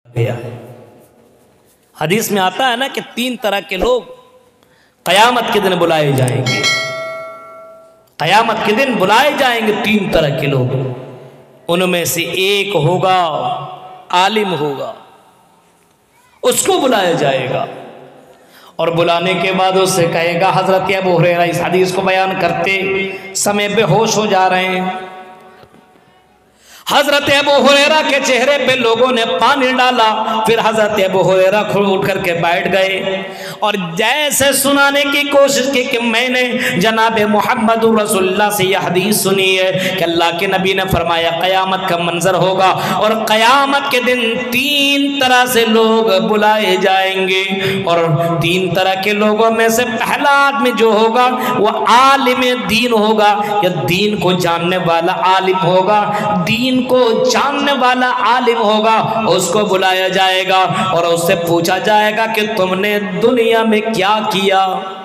गया है। हदीस में आता है ना कि 3 तरह के लोग कयामत के दिन बुलाए जाएंगे। कयामत के दिन बुलाए जाएंगे 3 तरह के लोग। उनमें से एक होगा आलिम होगा, उसको बुलाया जाएगा और बुलाने के बाद उससे कहेगा, हजरत अबू हुरैरा इस हदीस को बयान करते समय बेहोश हो जा रहे हैं। हजरत अबू हुरैरा के चेहरे पे लोगों ने पानी डाला, फिर हजरत अबू हुरैरा खुद उठ करके बैठ गए और जैसे सुनाने की कोशिश की कि मैंने जनाब मोहम्मद रसूलुल्लाह से यह हदीस सुनी है कि अल्लाह के नबी ने फरमाया कयामत का मंजर होगा और कयामत के दिन 3 तरह से लोग बुलाए जाएंगे और 3 तरह के लोगों में से पहला आदमी जो होगा वह आलिम दीन होगा, या दीन को जानने वाला आलिम होगा, दीन को जानने वाला आलिम होगा। उसको बुलाया जाएगा और उससे पूछा जाएगा कि तुमने दुनिया में क्या किया।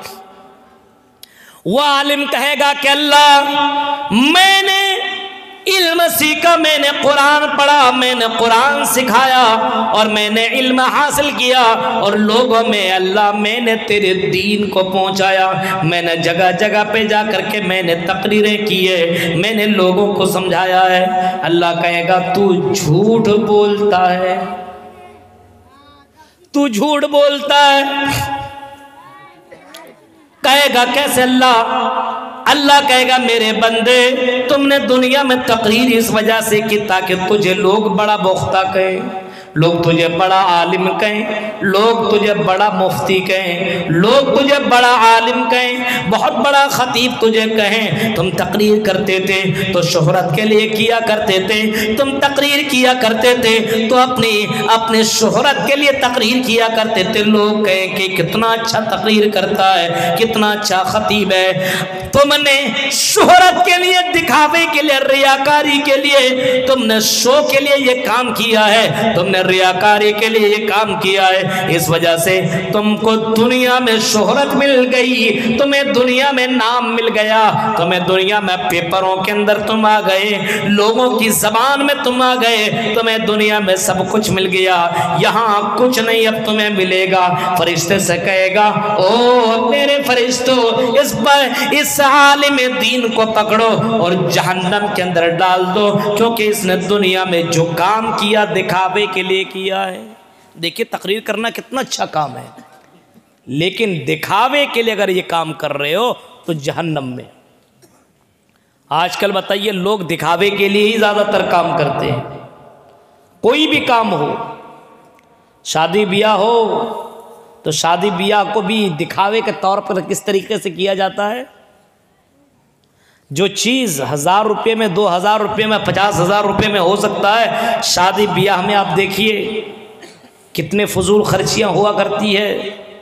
वह आलिम कहेगा कि अल्लाह मैंने इल्म सीखा, मैंने कुरान पढ़ा, मैंने कुरान सिखाया और मैंने इल्म हासिल किया और लोगों में अल्लाह मैंने तेरे दीन को पहुंचाया। मैंने जगह जगह पे जा करके मैंने तकरीरें की है, मैंने लोगों को समझाया है। अल्लाह कहेगा तू झूठ बोलता है, तू झूठ बोलता है। कहेगा कैसे अल्लाह? अल्लाह कहेगा मेरे बंदे तुमने दुनिया में तकरीर इस वजह से की ताकि तुझे लोग बड़ा बोख्ता कहें, लोग तुझे बड़ा आलिम कहें, लोग तुझे बड़ा मुफ्ती कहें, लोग तुझे बड़ा आलिम कहें, बहुत बड़ा खतीब तुझे कहें। तुम तकरीर करते थे तो शोहरत के लिए किया करते थे, तुम तकरीर किया करते थे तो अपने शोहरत के लिए तकरीर किया करते थे। लोग कहें कि कितना अच्छा तकरीर करता है, कितना अच्छा खतीब है। तुमने शोहरत के लिए, दिखावे के लिए, रियाकारी के लिए, तुमने शो के लिए ये काम किया है, तुमने रियाकारी के लिए ये काम किया है। इस वजह से तुमको दुनिया में शोहरत मिल गई, तुम्हें दुनिया में नाम मिल गया, तुम्हें दुनिया में पेपरों के अंदर तुम आ गए, लोगों की जबान में तुम आ गए, तुम्हें दुनिया में सब कुछ मिल गया, यहाँ कुछ नहीं अब तुम्हें मिलेगा। फरिश्ते से कहेगा ओ मेरे फरिश्तों इस आलिम दीन को पकड़ो और जहन्नम के अंदर डाल दो, क्योंकि इसने दुनिया में जो काम किया दिखावे के लिए किया है। देखिए तकरीर करना कितना अच्छा काम है, लेकिन दिखावे के लिए अगर ये काम कर रहे हो तो जहन्नम में। आजकल बताइए लोग दिखावे के लिए ही ज्यादातर काम करते हैं। कोई भी काम हो, शादी ब्याह हो तो शादी ब्याह को भी दिखावे के तौर पर किस तरीके से किया जाता है। जो चीज़ 1000 रुपये में, 2000 रुपये में, 50,000 रुपये में हो सकता है, शादी ब्याह में आप देखिए कितने फजूल खर्चियाँ हुआ करती है।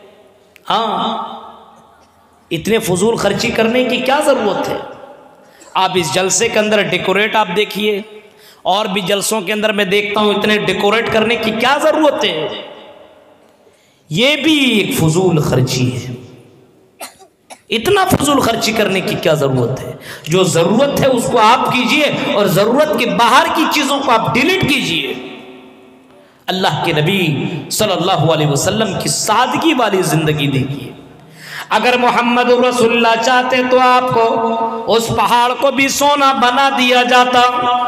हाँ, इतने फजूल खर्ची करने की क्या ज़रूरत है। आप इस जलसे के अंदर डेकोरेट आप देखिए, और भी जलसों के अंदर मैं देखता हूँ इतने डेकोरेट करने की क्या ज़रूरत है। ये भी एक फजूल खर्ची है। इतना फजूल खर्ची करने की क्या जरूरत है। जो जरूरत है उसको आप कीजिए और जरूरत के बाहर की चीजों को आप डिलीट कीजिए। अल्लाह के नबी सल्लल्लाहु अलैहि वसल्लम की सादगी वाली जिंदगी देखिए। अगर मोहम्मद रसूलुल्लाह चाहते तो आपको उस पहाड़ को भी सोना बना दिया जाता,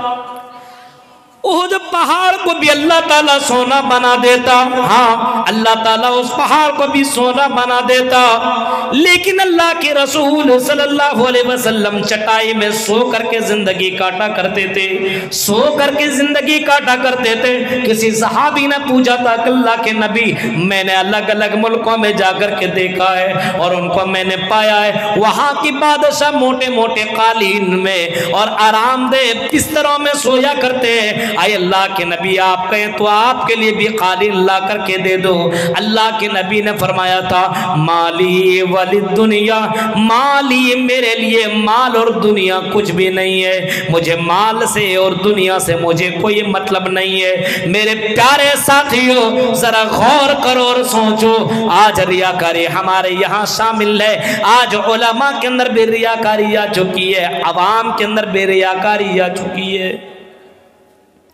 उहद पहाड़ को भी अल्लाह ताला सोना बना देता। हाँ, अल्लाह ताला उस पहाड़ को भी सोना बना देता, लेकिन अल्लाह के रसूल सल्लल्लाहु अलैहि वसल्लम चटाई में सो करके जिंदगी काटा करते थे, सो करके जिंदगी काटा करते थे। किसी सहाबी ने पूछा था कि अल्लाह के नबी मैंने अलग अलग मुल्कों में जाकर के देखा है और उनको मैंने पाया है वहाँ की बादशाह मोटे मोटे कालीन में और आरामदेह बिस्तरों में सोया करते हैं। आए अल्लाह के नबी आप कहें तो आपके लिए भी कालीन ला करके दे दो। अल्लाह के नबी ने फरमाया था माली वाली दुनिया, माली मेरे लिए माल और दुनिया कुछ भी नहीं है, मुझे माल से और दुनिया से मुझे कोई मतलब नहीं है। मेरे प्यारे साथियों जरा गौर करो और सोचो, आज रियाकारी हमारे यहाँ शामिल है, आज उलमा के अंदर भी रियाकारी आ चुकी है, अवाम के अंदर भी रियाकारी आ चुकी है।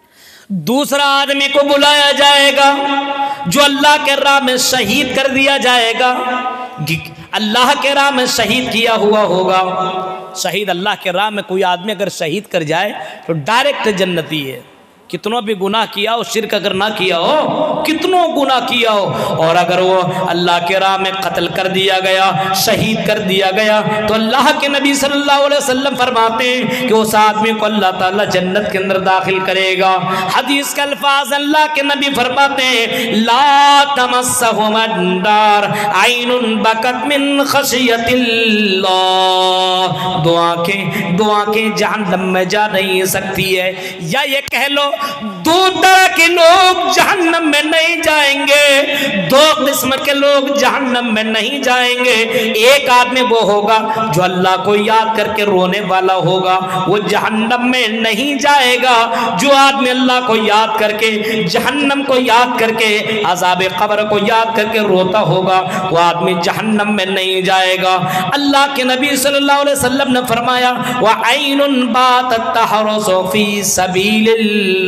दूसरा आदमी को बुलाया जाएगा जो अल्लाह के राह में शहीद कर दिया जाएगा, अल्लाह के राह में शहीद किया हुआ होगा। शहीद अल्लाह के राह में कोई आदमी अगर शहीद कर जाए तो डायरेक्ट जन्नती है। कितनों भी गुनाह किया हो, शिर्क अगर ना किया हो, कितनों गुनाह किया हो, और अगर वो अल्लाह के राह में कत्ल कर दिया गया, शहीद कर दिया गया, तो अल्लाह के नबी सल्लल्लाहु अलैहि वसल्लम फरमाते हैं कि उस आदमी को अल्लाह ताला जन्नत के अंदर दाखिल करेगा। हदीस के अल्फाज अल्लाह के नबी फरमाते हैं, ला तमस्सहु मन्नार ऐनुन बकत मिन खशियतिल्लाह। दो आंखें जहन्नम में जा नहीं सकती है। या ये कह लो दो तरह के लोग जहन्नम में नहीं जाएंगे, दो किस्म के लोग जहन्नम में नहीं जाएंगे। एक आदमी वो होगा जो अल्लाह को याद करके रोने वाला होगा, वो जहन्नम में नहीं जाएगा। जो आदमी अल्लाह को याद करके, जहन्नम को याद करके, अज़ाब क़ब्र को याद करके रोता होगा, वो आदमी जहन्नम में नहीं जाएगा। अल्लाह के नबी सल्लल्लाहु अलैहि वसल्लम ने फरमाया, व ऐनुन बातत तहरुसु फी सबीलिल्लाह।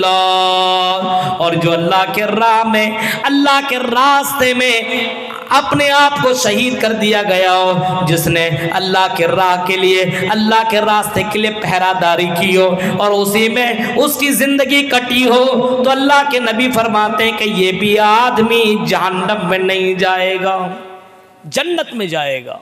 और जो अल्लाह के राह में, अल्लाह के रास्ते में अपने आप को शहीद कर दिया गया हो, जिसने अल्लाह के राह के लिए, अल्लाह के रास्ते के लिए पहरादारी की हो और उसी में उसकी जिंदगी कटी हो, तो अल्लाह के नबी फरमाते हैं कि ये भी आदमी जहन्नम में नहीं जाएगा, जन्नत में जाएगा।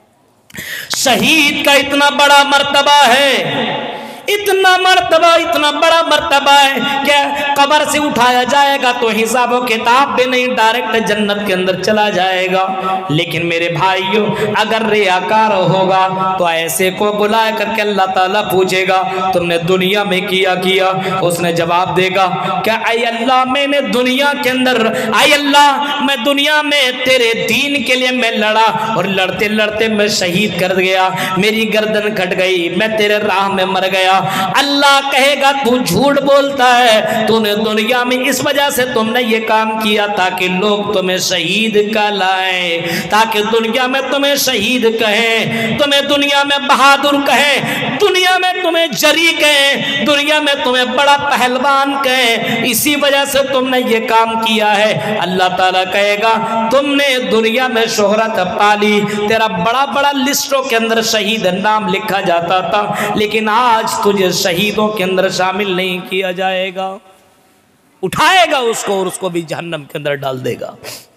शहीद का इतना बड़ा मर्तबा है, इतना बड़ा मर्तबा है क्या कब्र से उठाया जाएगा तो हिसाब और किताब भी नहीं, डायरेक्ट जन्नत के अंदर चला जाएगा। लेकिन मेरे भाइयों, अगर रियाकार होगा तो ऐसे को बुला करके अल्लाह ताला पूछेगा, तुमने दुनिया में किया? उसने जवाब देगा, क्या आई अल्लाह मैंने दुनिया के अंदर, आई अल्लाह मैं दुनिया में तेरे दीन के लिए मैं लड़ा और लड़ते लड़ते मैं शहीद कर गया, मेरी गर्दन कट गई, मैं तेरे राह में मर गया। अल्लाह कहेगा तू झूठ बोलता है, तूने दुनिया में इस वजह से तुमने ये काम किया ताकि लोग तुम्हें शहीद कहलाएं, ताकि दुनिया में तुम्हें शहीद कहें, तुम्हें दुनिया में बहादुर कहें, दुनिया में तुम्हें जरी कहें, दुनिया में तुम्हें बड़ा पहलवान कहें, इसी वजह से तुमने ये काम किया है। अल्लाह ताला कहेगा तुमने दुनिया में शोहरत पाली, तेरा बड़ा बड़ा लिस्टों के अंदर शहीद नाम लिखा जाता था, लेकिन आज तुझे शहीदों के अंदर शामिल नहीं किया जाएगा। उठाएगा उसको और उसको भी जहन्नम के अंदर डाल देगा।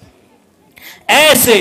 ऐसे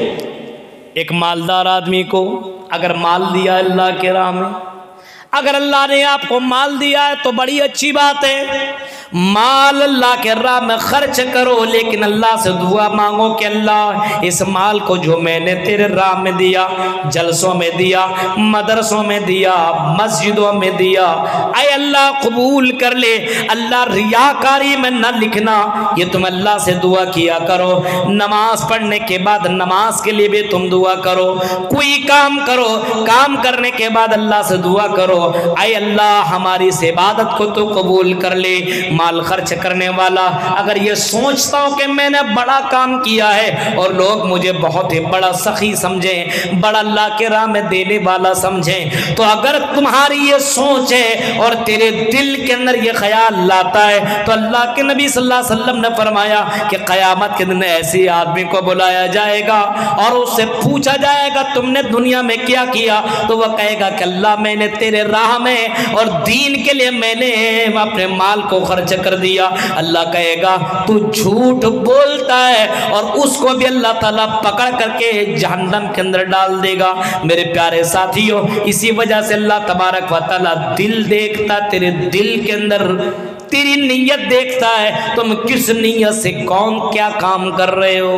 एक मालदार आदमी को अगर माल दिया अल्लाह के राह में, अगर अल्लाह ने आपको माल दिया है तो बड़ी अच्छी बात है, माल अल्लाह के राह में खर्च करो, लेकिन अल्लाह से दुआ मांगो कि अल्लाह इस माल को जो मैंने तेरे राह में दिया, जलसों में दिया, मदरसों में दिया, मस्जिदों में दिया, ऐ अल्लाह कबूल कर ले। अल्लाह रियाकारी में न लिखना, ये तुम अल्लाह से दुआ किया करो। नमाज पढ़ने के बाद नमाज के लिए भी तुम दुआ करो, कोई काम करो, काम करने के बाद अल्लाह से दुआ करो, ऐ अल्लाह हमारी इस इबादत को तो कबूल कर ले। माल खर्च करने वाला अगर ये सोचता हो कि मैंने बड़ा काम किया है और लोग मुझे बहुत ही बड़ा सखी समझें, बड़ा अल्लाह के राह में देने वाला समझें, तो अगर तुम्हारी ये सोच है और तेरे दिल के अंदर ये ख्याल लाता है, तो अल्लाह के नबी सल्लल्लाहु अलैहि वसल्लम ने फरमाया कि क़यामत के दिन ऐसे आदमी को बुलाया जाएगा और उससे पूछा जाएगा तुमने दुनिया में क्या किया, तो वह कहेगा कि अल्लाह मैंने तेरे राह में और दीन के लिए मैंने अपने माल को खर्च कर दिया। अल्लाह कहेगा तू झूठ बोलता है और उसको भी अल्लाह ताला पकड़ करके जहन्नम के अंदर डाल देगा। मेरे प्यारे साथियों, इसी वजह से अल्लाह तबारक व तआला दिल देखता, तेरे दिल के अंदर तेरी नीयत देखता है, तुम किस नीयत से कौन क्या काम कर रहे हो।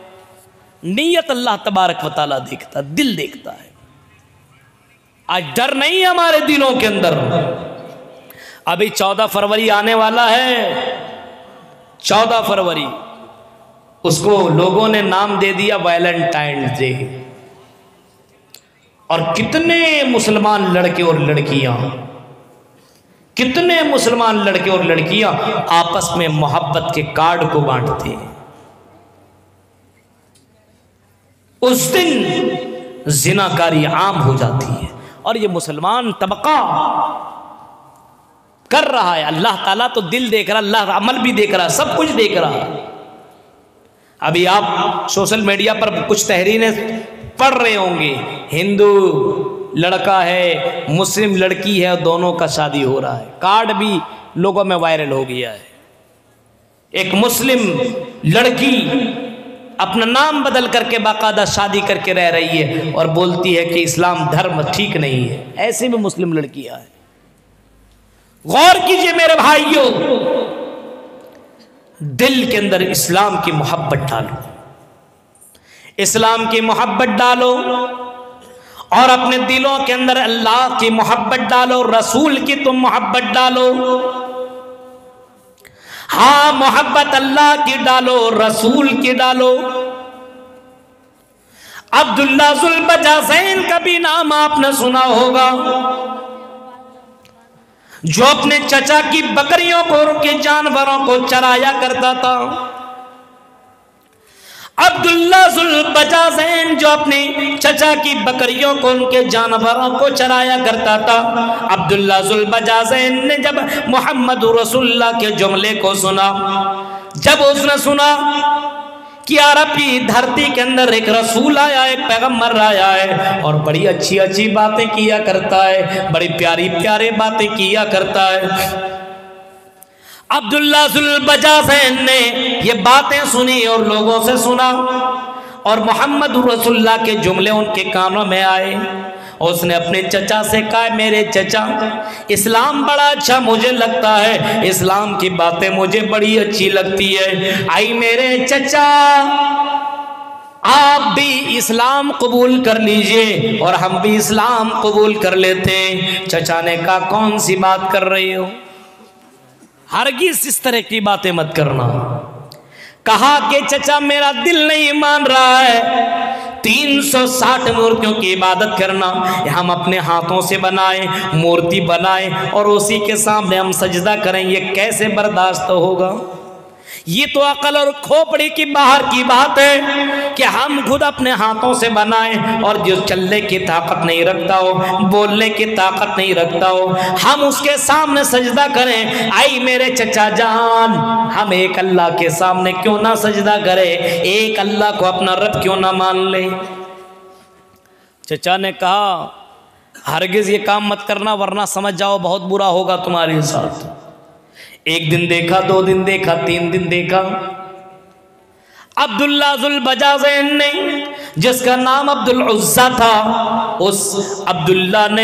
नीयत अल्लाह तबारक व तआला देखता, दिल देखता है। आज डर नहीं है हमारे दिलों के अंदर। अभी 14 फरवरी आने वाला है, 14 फरवरी, उसको लोगों ने नाम दे दिया वैलेंटाइन डे। और कितने मुसलमान लड़के और लड़कियां, कितने मुसलमान लड़के और लड़कियां आपस में मोहब्बत के कार्ड को बांटते हैं। उस दिन जिनाकारी आम हो जाती है और ये मुसलमान तबका कर रहा है। अल्लाह ताला तो दिल देख रहा, अल्लाह अमल भी देख रहा, सब कुछ देख रहा। अभी आप सोशल मीडिया पर कुछ तहरीरें पढ़ रहे होंगे, हिंदू लड़का है, मुस्लिम लड़की है, और दोनों का शादी हो रहा है। कार्ड भी लोगों में वायरल हो गया है। एक मुस्लिम लड़की अपना नाम बदल करके बाकायदा शादी करके रह रही है और बोलती है कि इस्लाम धर्म ठीक नहीं है। ऐसे भी मुस्लिम लड़कियां हैं। गौर कीजिए मेरे भाइयों, दिल के अंदर इस्लाम की मोहब्बत डालो, इस्लाम की मोहब्बत डालो, और अपने दिलों के अंदर अल्लाह की मोहब्बत डालो, रसूल की तुम मोहब्बत डालो। हाँ, मोहब्बत अल्लाह की डालो, रसूल की डालो। अब्दुल्ला जुल बजाज़ैन का भी नाम आपने सुना होगा, जो अपने चचा की बकरियों को, उनके जानवरों को चराया करता था। अब्दुल्ला जुल बजाज़ैन जो अपने चचा की बकरियों को, उनके जानवरों को चराया करता था। अब्दुल्ला जुल बजाज़ैन ने जब मोहम्मद रसूलुल्लाह के जुमले को सुना, जब उसने सुना कि अरब की धरती के अंदर एक रसूल आया, एक पैगम्बर आया है और बड़ी अच्छी अच्छी बातें किया करता है, बड़ी प्यारी प्यारे बातें किया करता है। अब्दुल्ला जुल बजाज़ैन ने ये बातें सुनी और लोगों से सुना, और मोहम्मद रसूलुल्लाह के जुमले उनके कानों में आए। उसने अपने चचा से कहा, मेरे चचा, इस्लाम बड़ा अच्छा मुझे लगता है, इस्लाम की बातें मुझे बड़ी अच्छी लगती है। आई मेरे चचा, आप भी इस्लाम कबूल कर लीजिए और हम भी इस्लाम कबूल कर लेते हैं। चचा ने कहा, कौन सी बात कर रही हो, हरगिज़ इस तरह की बातें मत करना। कहा कि चचा, मेरा दिल नहीं मान रहा है 360 मूर्तियों की इबादत करना, हम अपने हाथों से बनाए मूर्ति बनाए और उसी के सामने हम सजदा करें, ये कैसे बर्दाश्त होगा। ये तो अकल और खोपड़ी की बाहर की बात है कि हम खुद अपने हाथों से बनाएं, और जो चलने की ताकत नहीं रखता हो, बोलने की ताकत नहीं रखता हो, हम उसके सामने सजदा करें। आई मेरे चचा जान, हम एक अल्लाह के सामने क्यों ना सजदा करें, एक अल्लाह को अपना रब क्यों ना मान ले। चचा ने कहा, हरगिज़ ये काम मत करना, वरना समझ जाओ बहुत बुरा होगा तुम्हारे साथ। एक दिन देखा, 2 दिन देखा, 3 दिन देखा। अब्दुल्ला जुल बजाज़ैन ने, जिसका नाम अब्दुल उज़्ज़ा था, उस अब्दुल्ला ने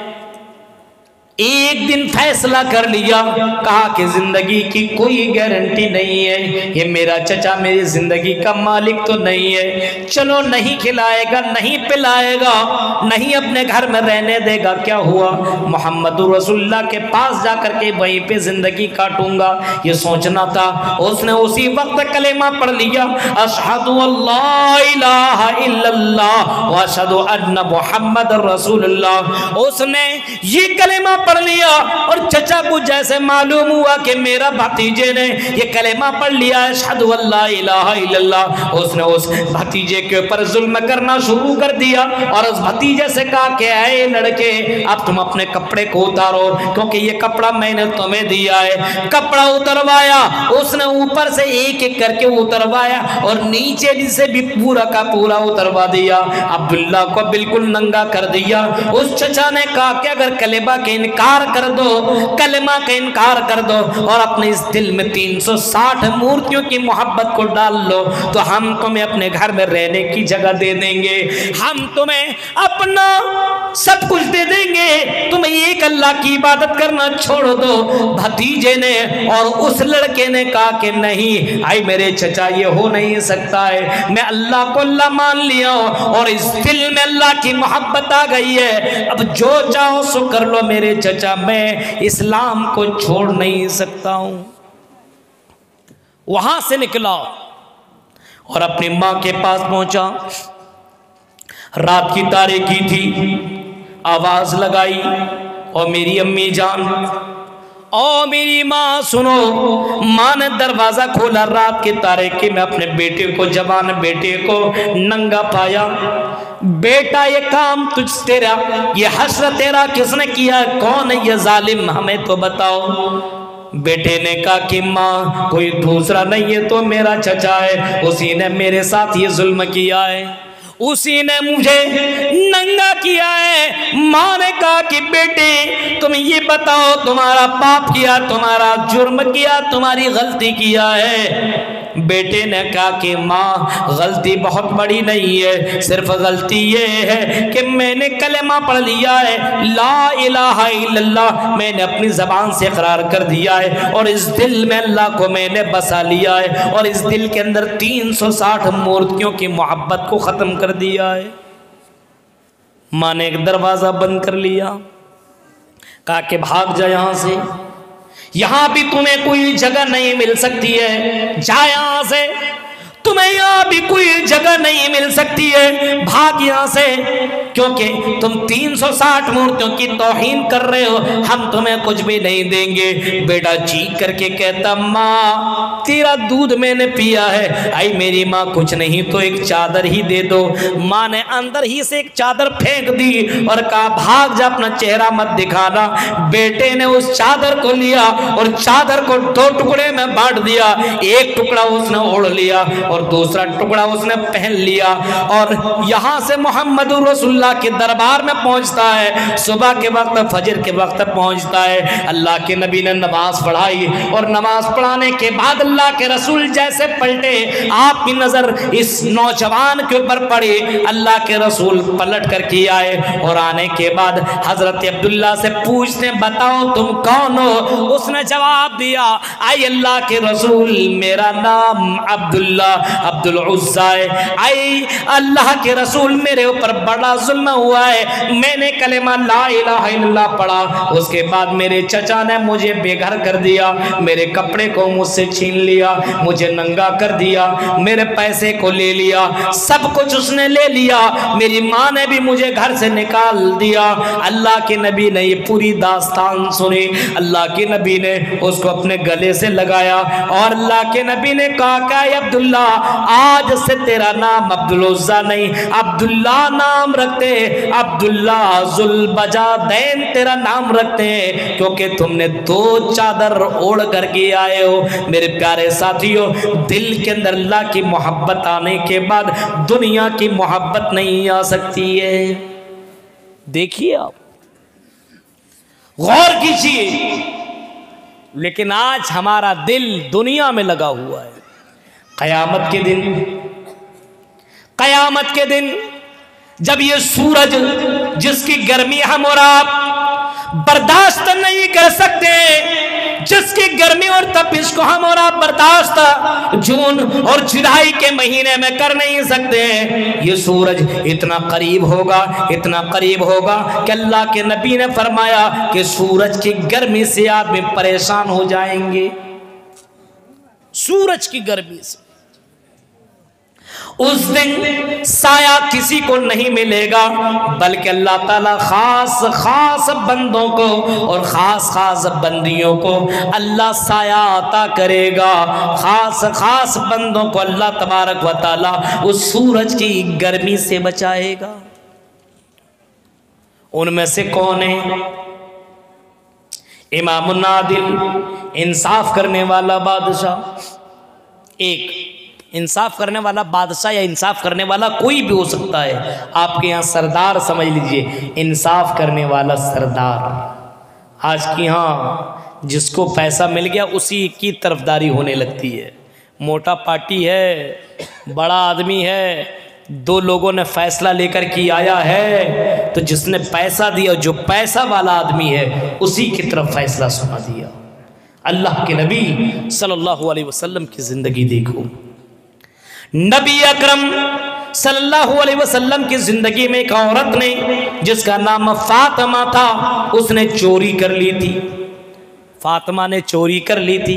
एक दिन फैसला कर लिया, कहा कि जिंदगी की कोई गारंटी नहीं है, ये मेरा चचा मेरी जिंदगी का मालिक तो नहीं है, चलो नहीं खिलाएगा, नहीं पिलाएगा, नहीं अपने घर में रहने देगा, क्या हुआ, मोहम्मद रसूलुल्लाह के पास जाकर के वहीं पे जिंदगी काटूंगा, ये सोचना था। उसने उसी वक्त कलेमा पढ़ लिया, अशहदु अल्ला इलाहा इल्लल्लाह व अशहदु अन्ना मुहम्मदुर रसूलुल्लाह। उसने ये कलेमा पढ़ लिया और चचा को जैसे मालूम हुआ कि मेरा भतीजे ने ये कलेमा पढ़ लिया, अशहदु अल्ला इलाहा इल्लल्लाह, उसने उस भतीजे के ऊपर जुल्म करना शुरू कर दिया और उस भतीजे से कहा कि ऐ लड़के, अब तुम अपने कपड़े को उतारो, क्योंकि ये कपड़ा मैंने तुम्हें दिया है। कपड़ा उतरवाया उसने, ऊपर से एक एक करके उतरवाया और नीचे से भी पूरा का पूरा उतरवा दिया। अब्दुल्ला को बिल्कुल नंगा कर दिया। उस चचा ने कहा कि अगर कलेमा के इनकार कर दो, कलेमा का इनकार कर दो और अपने इस दिल में 360 मूर्तियों की मोहब्बत को डाल लो, तो हम तुम्हें अपने घर में रहने की जगह दे देंगे, हम तुम्हें अपना सब कुछ दे देंगे, तुम्हें एक अल्लाह की इबादत करना छोड़ दो। भतीजे ने और उस लड़के ने कहा कि नहीं, आई मेरे चचा, ये हो नहीं सकता है, मैं अल्लाह को अल्लाह मान लिया और इस दिल में अल्लाह की मोहब्बत आ गई है, अब जो चाहो सो कर लो मेरे चचा, मैं इस्लाम को छोड़ नहीं सकता हूं। वहां से निकला और अपनी मां के पास पहुंचा। रात की तारीकी थी, आवाज लगाई, और मेरी अम्मी जान, ओ मेरी माँ सुनो। माँ ने दरवाजा खोला, रात के तारीकी में अपने बेटे को, जवान बेटे को नंगा पाया। बेटा ये काम तुझ तेरा, ये हश्र तेरा किसने किया, कौन है ये जालिम, हमें तो बताओ। बेटे ने कहा कि माँ कोई दूसरा नहीं है तो मेरा चचा है, उसी ने मेरे साथ ये जुल्म किया है, उसी ने मुझे नंगा किया है। माँ ने कहा कि बेटे तुम ये बताओ, तुम्हारा पाप किया, तुम्हारा जुर्म किया, तुम्हारी गलती किया है। बेटे ने कहा कि माँ गलती बहुत बड़ी नहीं है, सिर्फ गलती ये है कि मैंने कलेमा पढ़ लिया है, ला इलाहा इल्लल्लाह मैंने अपनी ज़बान से इकरार कर दिया है, और इस दिल में अल्लाह को मैंने बसा लिया है, और इस दिल के अंदर 360 मूर्तियों की मोहब्बत को ख़त्म कर दिया है। माँ ने एक दरवाज़ा बंद कर लिया, कहा कि भाग जा यहाँ से, यहां भी तुम्हें कोई जगह नहीं मिल सकती है, जा यहां से, तुम्हें यहां भी कोई जगह नहीं मिल सकती है, भाग यहां से, क्योंकि तुम 360 मूर्तियों की तौहीन कर रहे हो, हम तुम्हें कुछ भी नहीं देंगे। बेटा चीख करके कहता माँ तेरा दूध मैंने पिया है, आई मेरी माँ कुछ नहीं तो एक चादर ही दे दो। माँ ने अंदर ही से एक चादर फेंक दी और कहा भाग जा, अपना चेहरा मत दिखाना। बेटे ने उस चादर को लिया और चादर को 2 टुकड़े में बांट दिया, एक टुकड़ा उसने ओढ़ लिया और दूसरा टुकड़ा उसने पहन लिया, और यहां से मोहम्मद रसूलुल्लाह के दरबार में पहुंचता है। सुबह के वक्त फजर के वक्त पहुंचता है। अल्लाह के नबी ने नमाज पढ़ाई और नमाज पढ़ाने के बाद अल्लाह के रसूल जैसे पलटे, आपकी नजर इस नौजवान के ऊपर पड़ी। अल्लाह के रसूल पलट कर के आए और आने के बाद हजरत अब्दुल्ला से पूछते बताओ तुम कौन हो। उसने जवाब दिया आई अल्लाह के रसूल मेरा नाम अब्दुल्ला अब्दुल उज़्ज़ा है। आई अल्लाह के रसूल मेरे ऊपर बड़ा जुल्म हुआ है, मैंने कलेमा ला इलाहा इल्लल्लाह पढ़ा, उसके बाद मेरे चचा ने मुझे बेघर कर दिया, मेरे कपड़े को मुझसे छीन लिया, मुझे नंगा कर दिया, मेरे पैसे को ले लिया, सब कुछ उसने ले लिया, मेरी माँ ने भी मुझे घर से निकाल दिया। अल्लाह के नबी ने ये पूरी दास्तान सुनी। अल्लाह के नबी ने उसको अपने गले से लगाया और अल्लाह के नबी ने कहा कि अब्दुल्ला आज से तेरा नाम अब्दुल उज़्ज़ा नहीं अब्दुल्ला नाम रखते हैं, अब्दुल्ला ज़ुल्बजादैन तेरा नाम रखते हैं, क्योंकि तुमने 2 चादर ओढ़ करके आए हो। मेरे प्यारे साथियों, दिल के अंदर अल्लाह की मोहब्बत आने के बाद दुनिया की मोहब्बत नहीं आ सकती है। देखिए आप गौर कीजिए, लेकिन आज हमारा दिल दुनिया में लगा हुआ है। कयामत के दिन जब ये सूरज जिसकी गर्मी हम और आप बर्दाश्त नहीं कर सकते, जिसकी गर्मी और तपिश को हम और आप बर्दाश्त जून और जुलाई के महीने में कर नहीं सकते, ये सूरज इतना करीब होगा, इतना करीब होगा कि अल्लाह के नबी ने फरमाया कि सूरज की गर्मी से आदमी परेशान हो जाएंगे। सूरज की गर्मी से उस दिन साया किसी को नहीं मिलेगा, बल्कि अल्लाह ताला खास बंदों को और खास बंदियों को अल्लाह साया अता करेगा। खास बंदों को अल्लाह तबारक व ताला उस सूरज की गर्मी से बचाएगा। उनमें से कौन है? इमामुन आदिल, इंसाफ करने वाला बादशाह। एक इंसाफ करने वाला बादशाह या इंसाफ करने वाला कोई भी हो सकता है, आपके यहाँ सरदार समझ लीजिए, इंसाफ करने वाला सरदार। आज की यहाँ जिसको पैसा मिल गया उसी की तरफदारी होने लगती है। मोटा पार्टी है, बड़ा आदमी है, 2 लोगों ने फैसला लेकर के आया है, तो जिसने पैसा दिया, जो पैसा वाला आदमी है, उसी की तरफ फैसला सुना दिया। अल्लाह के नबी सल्लल्लाहु अलैहि वसल्लम की जिंदगी देखो। नबी अकरम सल्लल्लाहु अलैहि वसल्लम की जिंदगी में एक औरत ने, जिसका नाम फातिमा था, उसने चोरी कर ली थी। फातिमा ने चोरी कर ली थी।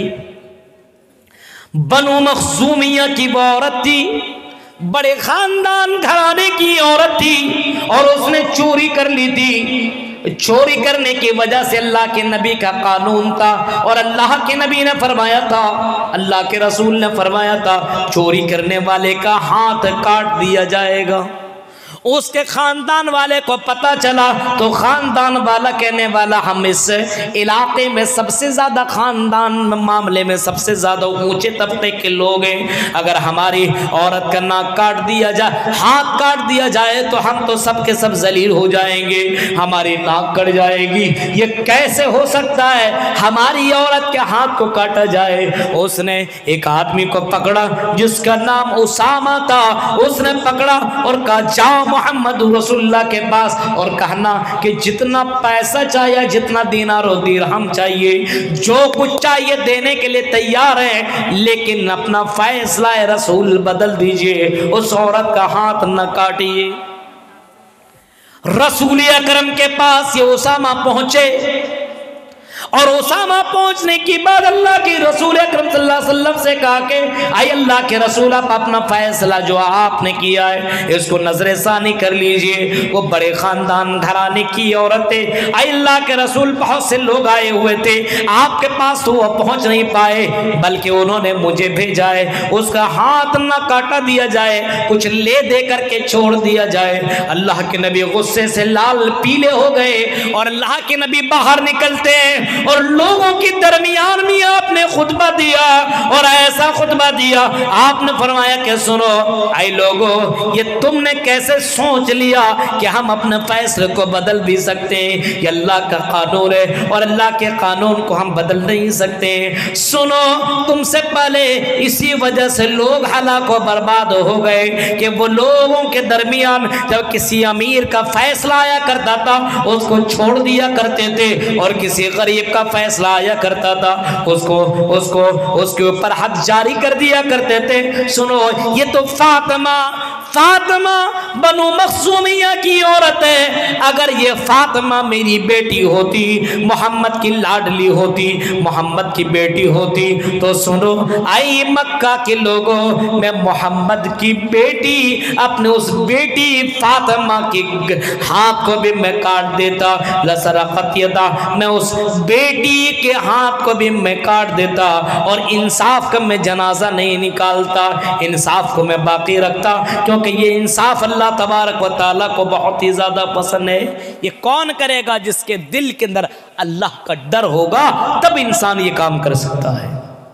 बनु मखजूमिया की वो औरत थी, बड़े खानदान घराने की औरत थी, और उसने चोरी कर ली थी। चोरी करने की वजह से अल्लाह के नबी का कानून था, और अल्लाह के नबी ने फरमाया था, अल्लाह के रसूल ने फरमाया था, चोरी करने वाले का हाथ काट दिया जाएगा। उसके खानदान वाले को पता चला तो खानदान वाला कहने वाला हम इस इलाके में सबसे ज़्यादा खानदान मामले में सबसे ज़्यादा ऊंचे तबके के लोग हैं, अगर हमारी औरत का नाक काट दिया जाए, हाथ काट दिया जाए तो हम तो सब के सब जलील हो जाएंगे, हमारी नाक कट जाएगी। ये कैसे हो सकता है हमारी औरत के हाथ को काटा जाए? उसने एक आदमी को पकड़ा जिसका नाम उसामा था, उसने पकड़ा और कहा जाओ मोहम्मद रसूलुल्लाह के पास और कहना कि जितना पैसा चाहिए, जितना दीनार और दिरहम चाहिए, जो कुछ चाहिए देने के लिए तैयार है, लेकिन अपना फैसला रसूल बदल दीजिए, उस औरत का हाथ न काटिए। रसूल अकरम के पास ये उसामा पहुंचे और उसामा पहुंचने के बाद अल्लाह के रसूल अकरम सल्लल्लाहु अलैहि वसल्लम से कहा कि आई अल्लाह के रसूल, आप अपना फैसला जो आपने किया है इसको नजरे सानी कर लीजिए। वो बड़े खानदान घराने की औरतें, आई अल्लाह के रसूल, बहुत से लोग आए हुए थे आपके पास, तो वो पहुंच नहीं पाए, बल्कि उन्होंने मुझे भेजा है उसका हाथ ना काटा दिया जाए, कुछ ले दे करके छोड़ दिया जाए। अल्लाह के नबी गुस्से से लाल पीले हो गए और अल्लाह के नबी बाहर निकलते हैं और लोगों के दरमियान में आपने खुतबा दिया और ऐसा खुतबा दिया, आपने फरमाया कि सुनो आई लोगों, ये तुमने कैसे सोच लिया कि हम अपने फैसले को बदल भी सकते हैं? ये अल्लाह का कानून है और अल्लाह के कानून को हम बदल नहीं सकते। सुनो, तुमसे पहले इसी वजह से लोग हलाक व बर्बाद हो गए कि वो लोगों के दरमियान जब किसी अमीर का फैसला आया करता था उसको छोड़ दिया करते थे, और किसी गरीब का फैसला आया करता था उसको उसके ऊपर हद जारी कर दिया करते थे। सुनो, ये तो फातिमा बनु मखसूमिया की औरत है, अगर ये फातिमा मेरी बेटी होती, मोहम्मद की लाडली होती, मोहम्मद की बेटी होती, तो सुनो आई मक्का के लोगों, मैं मोहम्मद की बेटी, अपने उस बेटी फातिमा की हाथ को भी मैं काट देता, लसरक़त यदा, मैं उस बेटी के हाथ को भी मैं काट देता, और इंसाफ का मैं जनाजा नहीं निकालता, इंसाफ को मैं बाकी रखता, क्योंकि ये इंसाफ अल्लाह तबारक व तआला को बहुत ही ज़्यादा पसंद है। ये कौन करेगा? जिसके दिल के अंदर अल्लाह का डर होगा, तब इंसान ये काम कर सकता है।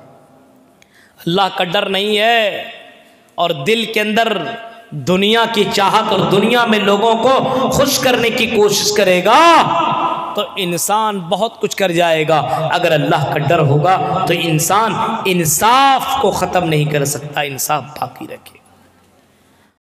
अल्लाह का डर नहीं है और दिल के अंदर दुनिया की चाहत और दुनिया में लोगों को खुश करने की कोशिश करेगा तो इंसान बहुत कुछ कर जाएगा। अगर अल्लाह का डर होगा तो इंसान इंसाफ को ख़त्म नहीं कर सकता, इंसाफ बाकी रखे।